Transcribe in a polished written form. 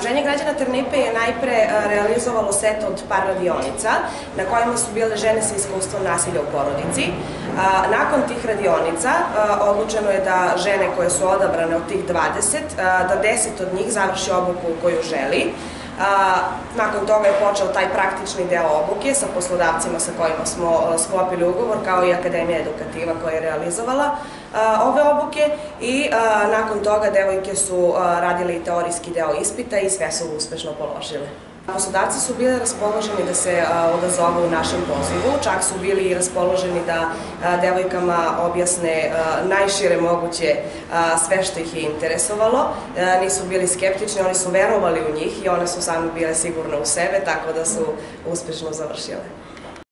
Udruženje građana Trnipe je najpre realizovalo set od par radionica na kojima su bile žene sa iskustvom nasilja u porodici. Nakon tih radionica odlučeno je da žene koje su odabrane od tih 20, da 10 od njih završi obuku koju želi. Nakon toga je počeo taj praktični deo obuke sa poslodavcima sa kojima smo sklopili ugovor, kao i Akademija edukativa koja je realizovala ove obuke i nakon toga devojke su radile i teorijski deo ispita i sve su uspešno položile. Poslodavci su bili raspoloženi da se odazovu u našem pozivu, čak su bili raspoloženi da devojkama objasne najšire moguće sve što ih je interesovalo. Nisu bili skeptični, oni su verovali u njih i one su same bile sigurne u sebe, tako da su uspešno završile.